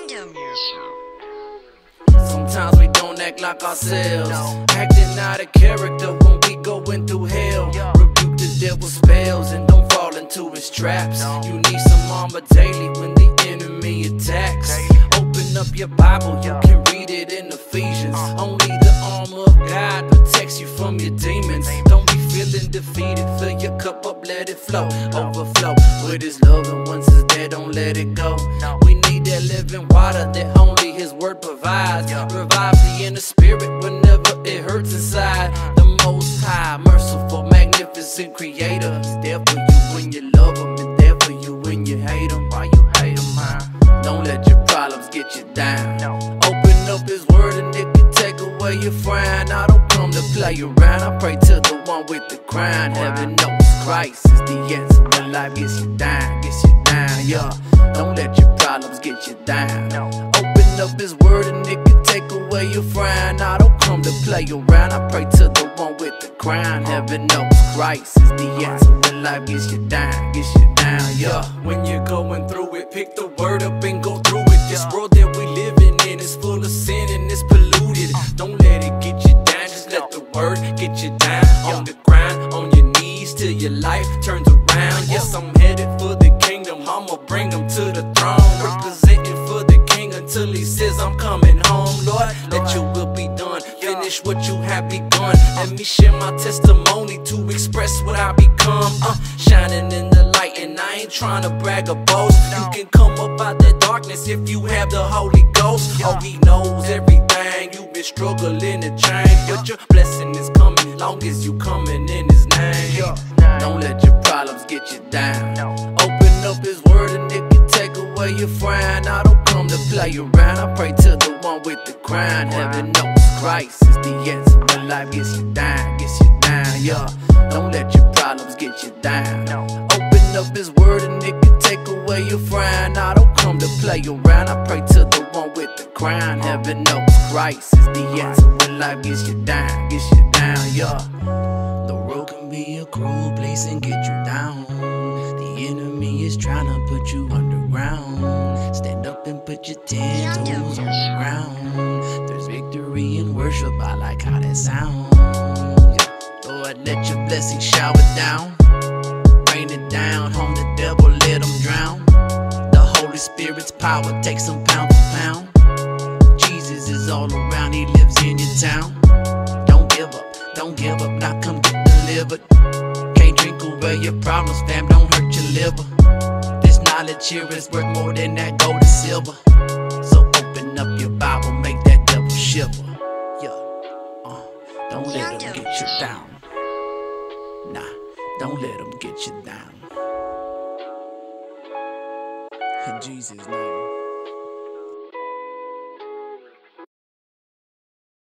Sometimes we don't act like ourselves, acting out of character when we going through hell. Rebuke the devil's spells and don't fall into his traps. You need some armor daily when the enemy attacks. Open up your Bible, you can read it in Ephesians. Only the armor of God protects you from your demons. Don't be feeling defeated, fill your cup up, let it flow. Overflow with his love, and once it's there, don't let it go. We need that living water that only his word provides. Revives the inner spirit whenever it hurts inside. The Most High, merciful, magnificent creator is there for you when you love him, and there for you when you hate him. Why you hate him, man? Don't let your problems get you down. Open up his word and it can take away your frown. I don't come to play around, I pray to the one with the crown. Heaven knows Christ is the answer when life gets you down, yeah. Don't let your problems get you down. Open up his word and it can take away your frown. I don't come to play around, I pray to the one with the crown. Heaven knows Christ is the answer when life gets you down, yeah. When you're going through it, pick the word up and go through it. This world that we living in is full of sin and it's polluted. Don't let it get you down, just let the word get you down. On the grind, on your knees till your life turns around. Yes, I'm headed for the kingdom, I'ma bring him to the throne. Representing for the king until he says I'm coming home. Lord, let your will be done, finish what you have begun. Let me share my testimony to express what I become. Shining in the light and I ain't trying to brag or boast. You can come up out that darkness if you have the Holy Ghost. Oh, he knows everything, you've been struggling to change, but your blessing is coming long as you coming in his name. Don't let your problems get you down. Open up his word and it can take away your frown. I don't come to play around, I pray to the one with the crown. Heaven knows Christ is the answer when life gets you down, yeah. Don't let your problems get you down. Open up his word and it can take away your frown. I don't come to play around, I pray to the one with the crown. Heaven knows Christ is the answer when life gets you down, yeah. The road can be a cruel place and get you down. The enemy is trying to put you underground. Stand up and put your 10 toes on the ground. There's victory in worship, I like how that sounds. Lord, let your blessings shower down. Rain it down, home the devil, let him drown. The Holy Spirit's power takes him pound for pound. Jesus is all around, he lives in your town. Don't give up, now come get delivered. Can't drink away your problems, fam, don't hurt your liver. This knowledge here is worth more than that gold and silver. So open up your Bible, make that devil shiver. Don't let him get you down. Nah, don't let him get you down. In Jesus' name.